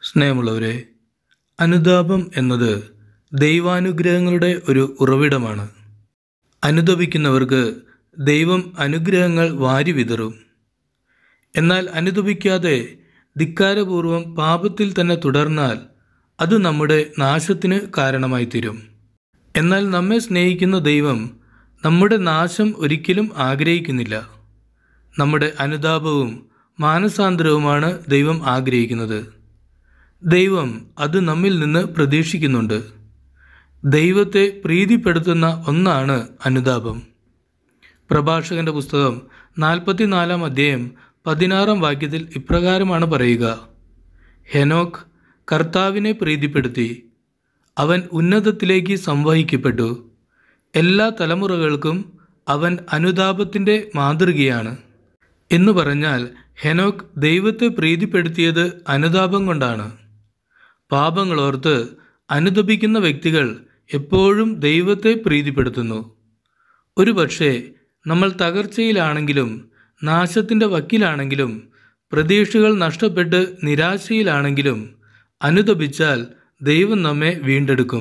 സ്നേഹമുള്ളവരെ, അനുതാപം എന്നത് ദൈവാനുഗ്രഹങ്ങളുടെ ഒരു ഉറവിടമാണ്. അനുതപിക്കുന്നവർക്ക് ദൈവം അനുഗ്രഹങ്ങൾ വാരി വിതറും. എന്നാൽ അനുതപിക്കാതെ ധിക്കാരപൂർവം പാപത്തിൽ തന്നെ തുടർന്നാൽ അത് നമ്മുടെ നാശത്തിന് കാരണമായി തീരും. എന്നാൽ നമ്മെ സ്നേഹിക്കുന്ന ദൈവം നമ്മുടെ നാശം ഒരിക്കലും ആഗ്രഹിക്കുന്നില്ല. നമ്മുടെ അനുതാപവും മാനസാന്തരവുമാണ് ദൈവം ആഗ്രഹിക്കുന്നത്. ദൈവം അത് നമ്മിൽ നിന്ന് പ്രതീക്ഷിക്കുന്നുണ്ട്. ദൈവത്തെ പ്രീതിപ്പെടുത്തുന്ന ഒന്നാണ് അനുതാപം. പ്രഭാഷകന്റെ പുസ്തകം 44-ാം അധ്യായം 16-ാം വാക്യത്തിൽ ഇപ്രകാരമാണ് പറയുക: ഹെനോക്ക് കർത്താവിനെ പ്രീതിപ്പെടുത്തി, അവൻ ഉന്നതത്തിലേക്ക് സംവഹിക്കപ്പെട്ടു. എല്ലാ തലമുറകൾക്കും അവൻ അനുതാപത്തിൻ്റെ മാതൃകയാണ്. എന്ന് പറഞ്ഞാൽ ഹെനോക്ക് ദൈവത്തെ പ്രീതിപ്പെടുത്തിയത് അനുതാപം കൊണ്ടാണ്. പാപങ്ങളോർത്ത് അനുതപിക്കുന്ന വ്യക്തികൾ എപ്പോഴും ദൈവത്തെ പ്രീതിപ്പെടുത്തുന്നു. ഒരുപക്ഷെ നമ്മൾ തകർച്ചയിലാണെങ്കിലും നാശത്തിൻ്റെ വക്കിലാണെങ്കിലും പ്രതീക്ഷകൾ നഷ്ടപ്പെട്ട് നിരാശയിലാണെങ്കിലും അനുതപിച്ചാൽ ദൈവം നമ്മെ വീണ്ടെടുക്കും.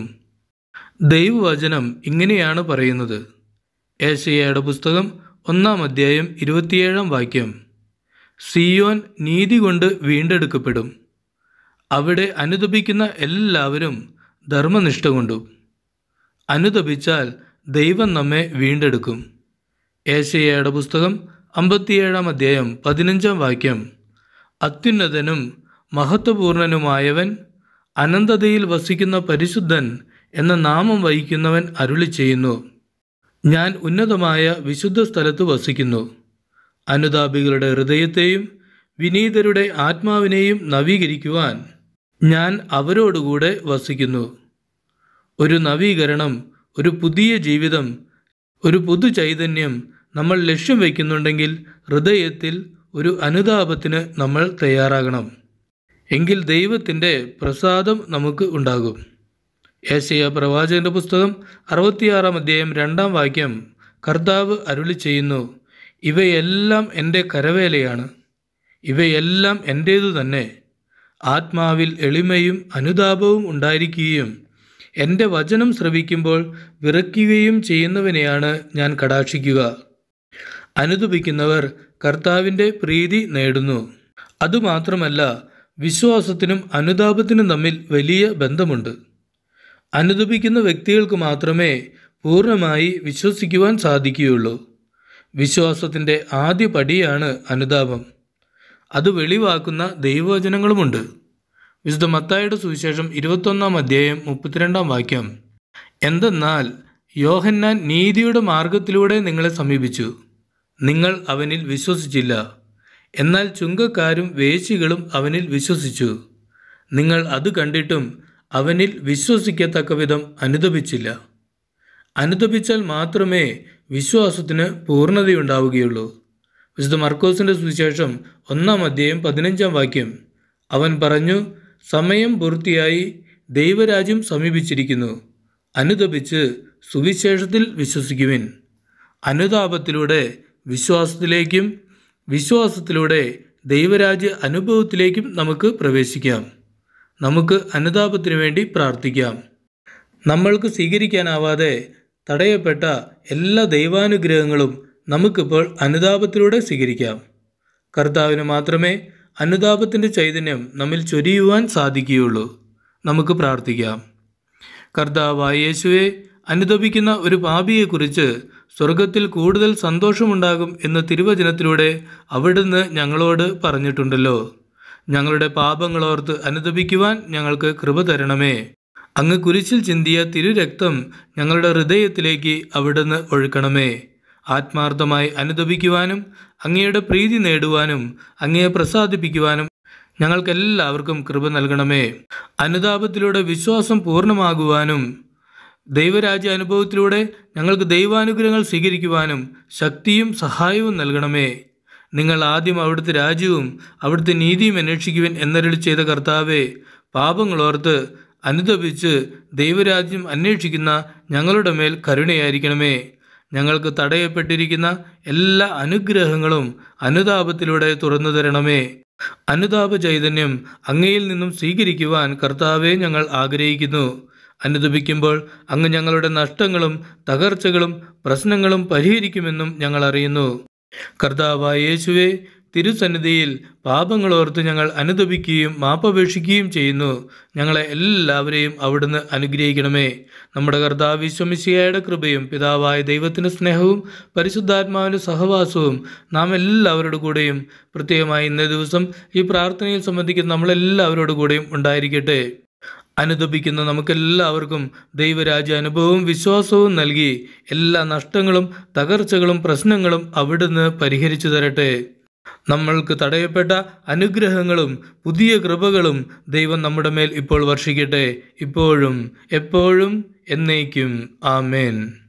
ദൈവവചനം ഇങ്ങനെയാണ് പറയുന്നത്. ഏശയ്യായുടെ പുസ്തകം 1-ാം അധ്യായം 27-ാം വാക്യം: സിയോൻ നീതി കൊണ്ട് വീണ്ടെടുക്കപ്പെടും, അവിടെ അനുതപിക്കുന്ന എല്ലാവരും ധർമ്മനിഷ്ഠ കൊണ്ടും. അനുതപിച്ചാൽ ദൈവം നമ്മെ വീണ്ടെടുക്കും. ഏശയ്യായുടെ പുസ്തകം 57-ാം അധ്യായം 15-ാം വാക്യം: അത്യുന്നതനും മഹത്വപൂർണനുമായവൻ, അനന്തതയിൽ വസിക്കുന്ന പരിശുദ്ധൻ എന്ന നാമം വഹിക്കുന്നവൻ അരുളി ചെയ്യുന്നു: ഞാൻ ഉന്നതമായ വിശുദ്ധ സ്ഥലത്ത് വസിക്കുന്നു. അനുതാപികളുടെ ഹൃദയത്തെയും വിനീതരുടെ ആത്മാവിനെയും നവീകരിക്കുവാൻ ഞാൻ അവരോടുകൂടെ വസിക്കുന്നു. ഒരു നവീകരണം, ഒരു പുതിയ ജീവിതം, ഒരു പുതു ചൈതന്യം നമ്മൾ ലക്ഷ്യം വയ്ക്കുന്നുണ്ടെങ്കിൽ ഹൃദയത്തിൽ ഒരു അനുതാപത്തിന് നമ്മൾ തയ്യാറാകണം. എങ്കിൽ ദൈവത്തിൻ്റെ പ്രസാദം നമുക്ക് ഉണ്ടാകും. ഏശയ്യാ പ്രവാചകന്റെ പുസ്തകം 66-ാം അധ്യായം 2-ാം വാക്യം: കർത്താവ് അരുളി ചെയ്യുന്നു: ഇവയെല്ലാം എൻ്റെ കരവേലയാണ്, ഇവയെല്ലാം എൻ്റേതു തന്നെ. ആത്മാവിൽ എളിമയും അനുതാപവും ഉണ്ടായിരിക്കുകയും എൻ്റെ വചനം ശ്രവിക്കുമ്പോൾ വിറയ്ക്കുകയും ചെയ്യുന്നവനെയാണ് ഞാൻ കടാക്ഷിക്കുക. അനുതപിക്കുന്നവർ കർത്താവിൻ്റെ പ്രീതി നേടുന്നു. അതുമാത്രമല്ല, വിശ്വാസത്തിനും അനുതാപത്തിനും തമ്മിൽ വലിയ ബന്ധമുണ്ട്. അനുതപിക്കുന്ന വ്യക്തികൾക്ക് മാത്രമേ പൂർണ്ണമായി വിശ്വസിക്കുവാൻ സാധിക്കുകയുള്ളൂ. വിശ്വാസത്തിൻ്റെ ആദ്യ പടിയാണ് അനുതാപം. അത് വെളിവാക്കുന്ന ദൈവവചനങ്ങളുമുണ്ട്. വിശുദ്ധ മത്തായിയുടെ സുവിശേഷം 21-ാം അധ്യായം 32-ാം വാക്യം: എന്തെന്നാൽ യോഹന്നാൻ നീതിയുടെ മാർഗത്തിലൂടെ നിങ്ങളെ സമീപിച്ചു, നിങ്ങൾ അവനിൽ വിശ്വസിച്ചില്ല. എന്നാൽ ചുങ്കക്കാരും വേശ്യകളും അവനിൽ വിശ്വസിച്ചു. നിങ്ങൾ അത് കണ്ടിട്ടും അവനിൽ വിശ്വസിക്കത്തക്ക വിധം അനുതപിച്ചില്ല. അനുതപിച്ചാൽ മാത്രമേ വിശ്വാസത്തിന് പൂർണ്ണതയുണ്ടാവുകയുള്ളൂ. വിശുദ്ധ മർക്കോസിൻ്റെ സുവിശേഷം 1-ാം അധ്യായം 15-ാം വാക്യം: അവൻ പറഞ്ഞു, സമയം പൂർത്തിയായി, ദൈവരാജ്യം സമീപിച്ചിരിക്കുന്നു. അനുതപിച്ച് സുവിശേഷത്തിൽ വിശ്വസിക്കുവിൻ. അനുതാപത്തിലൂടെ വിശ്വാസത്തിലേക്കും വിശ്വാസത്തിലൂടെ ദൈവരാജ്യ അനുഭവത്തിലേക്കും നമുക്ക് പ്രവേശിക്കാം. നമുക്ക് അനുതാപത്തിനു വേണ്ടി പ്രാർത്ഥിക്കാം. നമ്മൾക്ക് സ്വീകരിക്കാനാവാതെ തടയപ്പെട്ട എല്ലാ ദൈവാനുഗ്രഹങ്ങളും നമുക്കിപ്പോൾ അനുതാപത്തിലൂടെ സ്വീകരിക്കാം. കർത്താവിന് മാത്രമേ അനുതാപത്തിൻ്റെ ചൈതന്യം നമ്മിൽ ചൊരിയുവാൻ സാധിക്കുകയുള്ളൂ. നമുക്ക് പ്രാർത്ഥിക്കാം. കർത്താവായ യേശുവേ, അനുതപിക്കുന്ന ഒരു പാപിയെക്കുറിച്ച് സ്വർഗത്തിൽ കൂടുതൽ സന്തോഷമുണ്ടാകും എന്ന് തിരുവചനത്തിലൂടെ അവിടുന്ന് ഞങ്ങളോട് പറഞ്ഞിട്ടുണ്ടല്ലോ. ഞങ്ങളുടെ പാപങ്ങളോർത്ത് അനുതപിക്കുവാൻ ഞങ്ങൾക്ക് കൃപ തരണമേ. അങ്ങ് കുരിശിൽ ചിന്തിയ തിരുരക്തം ഞങ്ങളുടെ ഹൃദയത്തിലേക്ക് അവിടുന്ന് ഒഴുക്കണമേ. ആത്മാർത്ഥമായി അനുതപിക്കുവാനും അങ്ങയുടെ പ്രീതി നേടുവാനും അങ്ങയെ പ്രസാദിപ്പിക്കുവാനും ഞങ്ങൾക്കെല്ലാവർക്കും കൃപ നൽകണമേ. അനുതാപത്തിലൂടെ വിശ്വാസം പൂർണ്ണമാകുവാനും ദൈവരാജ്യ അനുഭവത്തിലൂടെ ഞങ്ങൾക്ക് ദൈവാനുഗ്രഹങ്ങൾ സ്വീകരിക്കുവാനും ശക്തിയും സഹായവും നൽകണമേ. നിങ്ങൾ ആദ്യം അവിടുത്തെ രാജ്യവും അവിടുത്തെ നീതിയും അന്വേഷിക്കുവിൻ എന്നരുളി ചെയ്ത കർത്താവേ, പാപങ്ങളോർത്ത് അനുതപിച്ച് ദൈവരാജ്യം അന്വേഷിക്കുന്ന ഞങ്ങളുടെ മേൽ കരുണയായിരിക്കണമേ. ഞങ്ങൾക്ക് തടയപ്പെട്ടിരിക്കുന്ന എല്ലാ അനുഗ്രഹങ്ങളും അനുതാപത്തിലൂടെ തുറന്നു തരണമേ. അനുതാപ ചൈതന്യം അങ്ങയിൽ നിന്നും സ്വീകരിക്കുവാൻ കർത്താവെ ഞങ്ങൾ ആഗ്രഹിക്കുന്നു. അനുതപിക്കുമ്പോൾ അങ്ങ് ഞങ്ങളുടെ നഷ്ടങ്ങളും തകർച്ചകളും പ്രശ്നങ്ങളും പരിഹരിക്കുമെന്നും ഞങ്ങൾ അറിയുന്നു. കർത്താവായ യേശുവേ, തിരുസന്നിധിയിൽ പാപങ്ങളോർത്ത് ഞങ്ങൾ അനുതപിക്കുകയും മാപ്പപേക്ഷിക്കുകയും ചെയ്യുന്നു. ഞങ്ങളെ എല്ലാവരെയും അവിടുന്ന് അനുഗ്രഹിക്കണമേ. നമ്മുടെ കർത്താവ് ഈശോമിശിഹായുടെ കൃപയും പിതാവായ ദൈവത്തിൻ്റെ സ്നേഹവും പരിശുദ്ധാത്മാവിൻ്റെ സഹവാസവും നാം എല്ലാവരുടെ കൂടെയും, പ്രത്യേകമായി ഇന്നേ ദിവസം ഈ പ്രാർത്ഥനയിൽ സംബന്ധിക്കുന്ന നമ്മളെല്ലാവരുടെ കൂടെയും ഉണ്ടായിരിക്കട്ടെ. അനുതപിക്കുന്ന നമുക്കെല്ലാവർക്കും ദൈവരാജ്യ അനുഭവവും വിശ്വാസവും നൽകി എല്ലാ നഷ്ടങ്ങളും തകർച്ചകളും പ്രശ്നങ്ങളും അവിടുന്ന് പരിഹരിച്ചു തരട്ടെ. നമ്മൾക്ക് തടയപ്പെട്ട അനുഗ്രഹങ്ങളും പുതിയ കൃപകളും ദൈവം നമ്മുടെ മേൽ ഇപ്പോൾ വർഷിക്കട്ടെ, ഇപ്പോഴും എപ്പോഴും എന്നേക്കും. ആമേൻ.